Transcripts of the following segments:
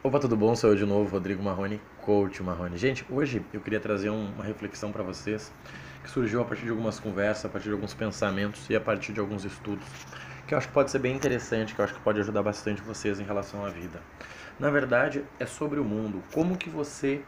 Opa, tudo bom? Sou eu de novo, Rodrigo Marrone, Coach Marrone. Gente, hoje eu queria trazer uma reflexão para vocês que surgiu a partir de algumas conversas, a partir de alguns pensamentos e a partir de alguns estudos, que eu acho que pode ser bem interessante, que eu acho que pode ajudar bastante vocês em relação à vida. Na verdade, é sobre o mundo. Como que você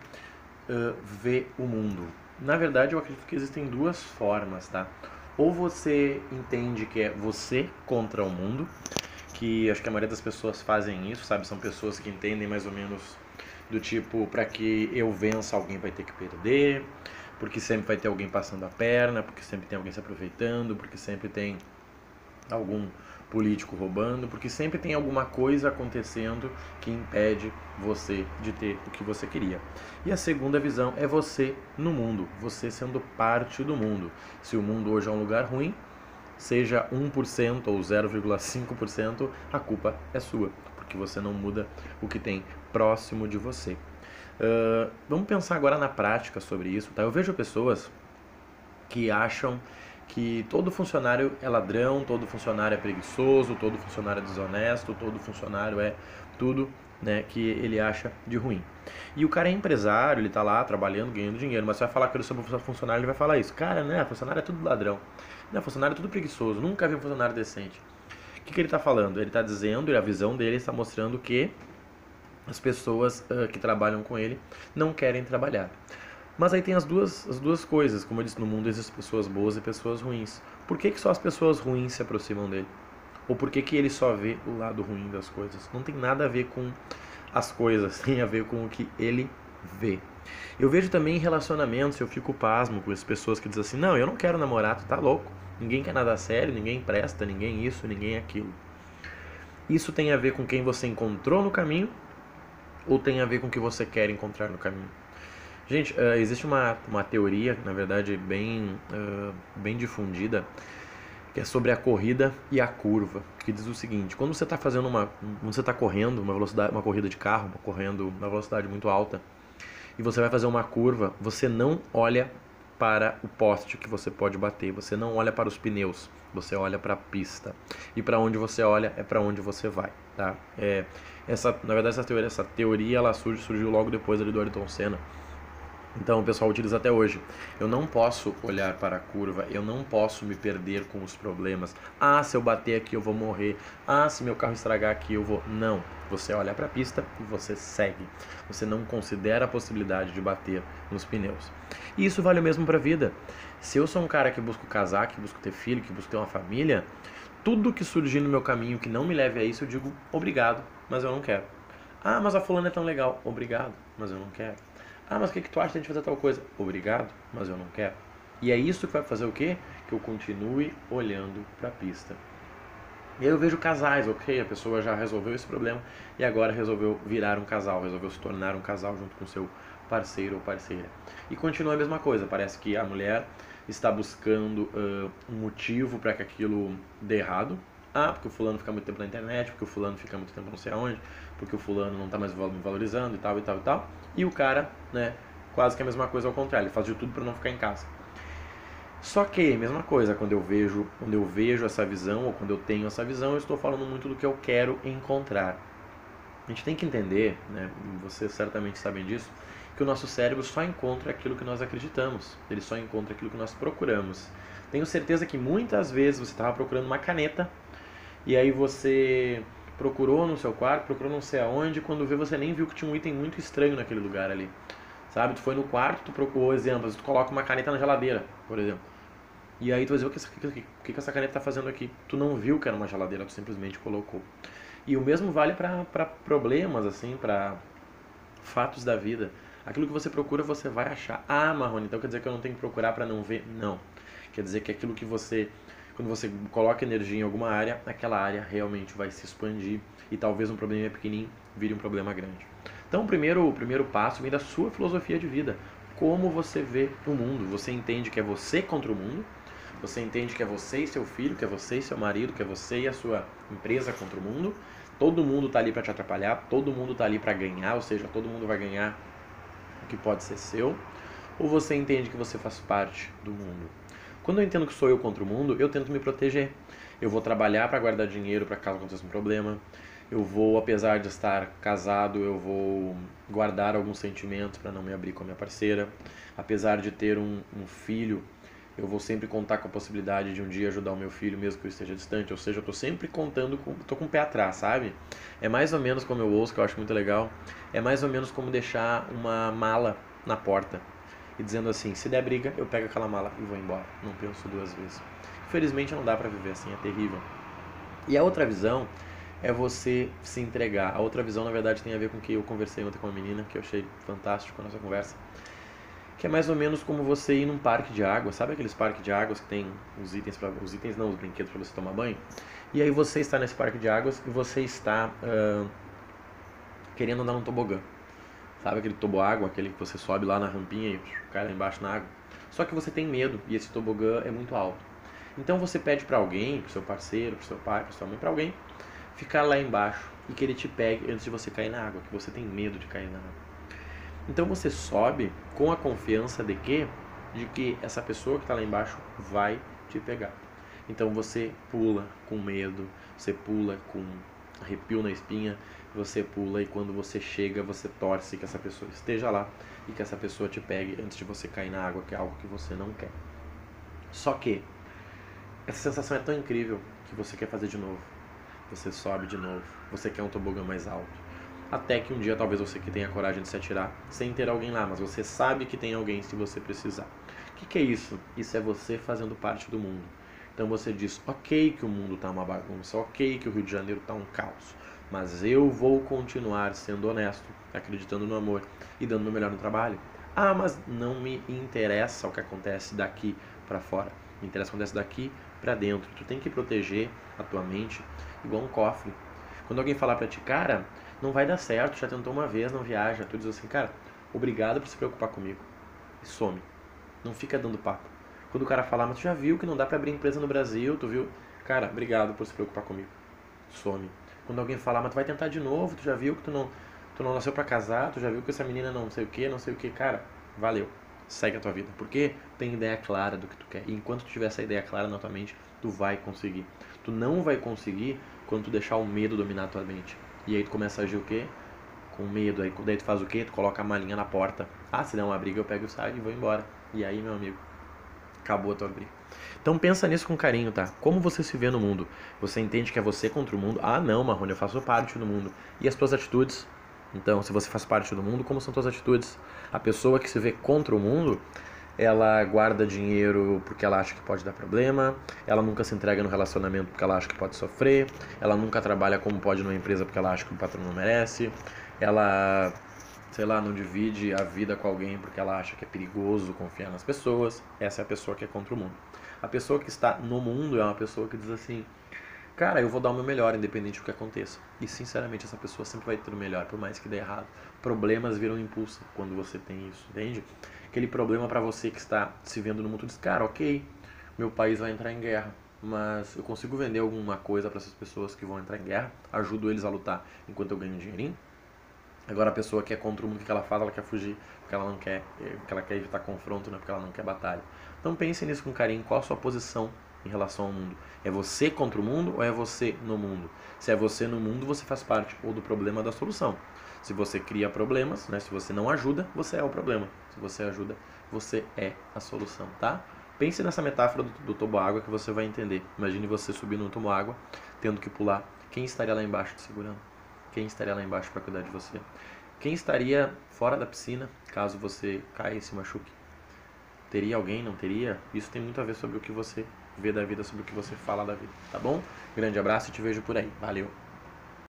vê o mundo? Na verdade, eu acredito que existem duas formas, tá? Ou você entende que é você contra o mundo, que acho que a maioria das pessoas fazem isso, sabe? São pessoas que entendem mais ou menos do tipo, para que eu vença, alguém vai ter que perder, porque sempre vai ter alguém passando a perna, porque sempre tem alguém se aproveitando, porque sempre tem algum político roubando, porque sempre tem alguma coisa acontecendo que impede você de ter o que você queria. E a segunda visão é você no mundo, você sendo parte do mundo. Se o mundo hoje é um lugar ruim, seja 1% ou 0,5%, a culpa é sua, porque você não muda o que tem próximo de você. Vamos pensar agora na prática sobre isso, tá? Eu vejo pessoas que acham que todo funcionário é ladrão, todo funcionário é preguiçoso, todo funcionário é desonesto, todo funcionário é tudo, né, que ele acha de ruim. E o cara é empresário, ele tá lá trabalhando, ganhando dinheiro, mas você vai falar com ele sobre funcionário, ele vai falar isso. Cara, né, funcionário é tudo ladrão. Né, funcionário é tudo preguiçoso, nunca vi um funcionário decente. O que ele está falando? Ele está dizendo, e a visão dele está mostrando que as pessoas que trabalham com ele não querem trabalhar. Mas aí tem as duas coisas, como eu disse, no mundo existem pessoas boas e pessoas ruins. Por que só as pessoas ruins se aproximam dele? Ou por que ele só vê o lado ruim das coisas? Não tem nada a ver com as coisas, tem a ver com o que ele vê. Eu vejo também em relacionamentos, eu fico pasmo com as pessoas que dizem assim, não, eu não quero namorar, tu tá louco. Ninguém quer nada sério, ninguém presta, ninguém isso, ninguém aquilo. Isso tem a ver com quem você encontrou no caminho ou tem a ver com o que você quer encontrar no caminho? Gente, existe uma teoria, na verdade, bem difundida, que é sobre a corrida e a curva, que diz o seguinte: quando você está quando você está correndo uma corrida de carro, correndo uma velocidade muito alta, e você vai fazer uma curva, você não olha para o poste que você pode bater, você não olha para os pneus, você olha para a pista. E para onde você olha é para onde você vai, tá? Na verdade, essa teoria ela surgiu logo depois ali do Ayrton Senna. Então o pessoal utiliza até hoje. Eu não posso olhar para a curva, eu não posso me perder com os problemas. Ah, se eu bater aqui eu vou morrer. Ah, se meu carro estragar aqui eu vou. Não. Você olha para a pista e você segue. Você não considera a possibilidade de bater nos pneus. E isso vale o mesmo para a vida. Se eu sou um cara que busca casar, que busca ter filho, que busca ter uma família, tudo que surgir no meu caminho que não me leve a isso, eu digo obrigado, mas eu não quero. Ah, mas a fulana é tão legal. Obrigado, mas eu não quero. Ah, mas o que tu acha de a gente fazer tal coisa? Obrigado, mas eu não quero. E é isso que vai fazer o quê? Que eu continue olhando para a pista. E aí eu vejo casais, ok, a pessoa já resolveu esse problema e agora resolveu virar um casal, resolveu se tornar um casal junto com seu parceiro ou parceira. E continua a mesma coisa, parece que a mulher está buscando um motivo para que aquilo dê errado. Ah, porque o fulano fica muito tempo na internet, porque o fulano fica muito tempo não sei aonde, porque o fulano não está mais me valorizando e tal, e tal, e tal. E o cara, né, quase que a mesma coisa ao contrário, ele faz de tudo para não ficar em casa. Só que, mesma coisa, quando eu vejo essa visão, ou quando eu tenho essa visão, eu estou falando muito do que eu quero encontrar. A gente tem que entender, né, vocês certamente sabem disso, que o nosso cérebro só encontra aquilo que nós acreditamos, ele só encontra aquilo que nós procuramos. Tenho certeza que muitas vezes você estava procurando uma caneta, e aí você procurou no seu quarto, procurou não sei aonde, quando vê você nem viu que tinha um item muito estranho naquele lugar ali. Sabe? Tu foi no quarto, tu procurou, exemplo, tu coloca uma caneta na geladeira, por exemplo. E aí tu vai dizer, o que essa caneta tá fazendo aqui? Tu não viu que era uma geladeira, tu simplesmente colocou. E o mesmo vale para problemas, assim, para fatos da vida. Aquilo que você procura, você vai achar. Ah, Marrone, então quer dizer que eu não tenho que procurar para não ver? Não. Quer dizer que aquilo que você, quando você coloca energia em alguma área, aquela área realmente vai se expandir e talvez um problema pequenininho vire um problema grande. Então, o primeiro passo vem da sua filosofia de vida. Como você vê o mundo. Você entende que é você contra o mundo. Você entende que é você e seu filho, que é você e seu marido, que é você e a sua empresa contra o mundo. Todo mundo está ali para te atrapalhar, todo mundo está ali para ganhar, ou seja, todo mundo vai ganhar o que pode ser seu. Ou você entende que você faz parte do mundo. Quando eu entendo que sou eu contra o mundo, eu tento me proteger. Eu vou trabalhar para guardar dinheiro para caso aconteça um problema. Eu vou, apesar de estar casado, eu vou guardar alguns sentimentos para não me abrir com a minha parceira. Apesar de ter um filho, eu vou sempre contar com a possibilidade de um dia ajudar o meu filho, mesmo que eu esteja distante. Ou seja, eu tô sempre contando, tô com o pé atrás, sabe? É mais ou menos como eu ouço, que eu acho muito legal. É mais ou menos como deixar uma mala na porta e dizendo assim, se der briga, eu pego aquela mala e vou embora. Não penso duas vezes. Infelizmente não dá pra viver assim, é terrível. E a outra visão é você se entregar. A outra visão, na verdade, tem a ver com o que eu conversei ontem com uma menina, que eu achei fantástico a nossa conversa, que é mais ou menos como você ir num parque de água. Sabe aqueles parques de águas que tem os brinquedos para você tomar banho? E aí você está nesse parque de águas e você está querendo andar num tobogã. Sabe aquele toboágua, aquele que você sobe lá na rampinha e cai lá embaixo na água? Só que você tem medo e esse tobogã é muito alto. Então você pede para alguém, pro seu parceiro, pro seu pai, pra sua mãe, para alguém, ficar lá embaixo e que ele te pegue antes de você cair na água, que você tem medo de cair na água. Então você sobe com a confiança de que essa pessoa que está lá embaixo vai te pegar. Então você pula com medo, você pula com arrepio na espinha, você pula e quando você chega, você torce que essa pessoa esteja lá e que essa pessoa te pegue antes de você cair na água, que é algo que você não quer. Só que essa sensação é tão incrível que você quer fazer de novo. Você sobe de novo, você quer um tobogã mais alto. Até que um dia talvez você que tenha coragem de se atirar sem ter alguém lá, mas você sabe que tem alguém se você precisar. O que é isso? Isso é você fazendo parte do mundo. Então você diz, ok que o mundo está uma bagunça, ok que o Rio de Janeiro está um caos, mas eu vou continuar sendo honesto, acreditando no amor e dando o meu melhor no trabalho. Ah, mas não me interessa o que acontece daqui para fora, me interessa o que acontece daqui para dentro. Tu tem que proteger a tua mente igual um cofre. Quando alguém falar para ti, cara, não vai dar certo, já tentou uma vez, não viaja, tu diz assim, cara, obrigado por se preocupar comigo. E some. Não fica dando papo. Quando o cara falar, mas tu já viu que não dá pra abrir empresa no Brasil, tu viu? Cara, obrigado por se preocupar comigo. Some. Quando alguém falar, mas tu vai tentar de novo, tu já viu que tu não nasceu pra casar, tu já viu que essa menina não sei o que, cara, valeu. Segue a tua vida. Porque tem ideia clara do que tu quer. E enquanto tu tiver essa ideia clara na tua mente, tu vai conseguir. Tu não vai conseguir quando tu deixar o medo dominar a tua mente. E aí tu começa a agir o quê? Com medo. Aí daí tu faz o quê? Tu coloca a malinha na porta. Ah, se der uma briga eu pego o saio e vou embora. E aí, meu amigo, acabou a tua briga. Então pensa nisso com carinho, tá? Como você se vê no mundo? Você entende que é você contra o mundo? Ah, não, Marrone, eu faço parte do mundo. E as tuas atitudes? Então, se você faz parte do mundo, como são tuas atitudes? A pessoa que se vê contra o mundo, ela guarda dinheiro porque ela acha que pode dar problema, ela nunca se entrega no relacionamento porque ela acha que pode sofrer, ela nunca trabalha como pode numa empresa porque ela acha que o patrão não merece, ela, sei lá, não divide a vida com alguém porque ela acha que é perigoso confiar nas pessoas. Essa é a pessoa que é contra o mundo. A pessoa que está no mundo é uma pessoa que diz assim, cara, eu vou dar o meu melhor, independente do que aconteça. E, sinceramente, essa pessoa sempre vai ter o melhor, por mais que dê errado. Problemas viram impulso quando você tem isso, entende? Aquele problema pra você que está se vendo no mundo, diz, cara, ok, meu país vai entrar em guerra, mas eu consigo vender alguma coisa pra essas pessoas que vão entrar em guerra, ajudo eles a lutar enquanto eu ganho um dinheirinho. Agora a pessoa que é contra o mundo, o que ela faz? Ela quer fugir, porque ela não quer, porque ela quer evitar confronto, né? Porque ela não quer batalha. Então pense nisso com carinho, qual a sua posição em relação ao mundo? É você contra o mundo ou é você no mundo? Se é você no mundo, você faz parte ou do problema ou da solução. Se você cria problemas, né? Se você não ajuda, você é o problema. Se você ajuda, você é a solução, tá? Pense nessa metáfora do toboágua que você vai entender. Imagine você subindo no toboágua, tendo que pular. Quem estaria lá embaixo te segurando? Quem estaria lá embaixo para cuidar de você? Quem estaria fora da piscina caso você caia e se machuque? Teria alguém? Não teria? Isso tem muito a ver sobre o que você vê da vida, sobre o que você fala da vida, tá bom? Grande abraço e te vejo por aí. Valeu!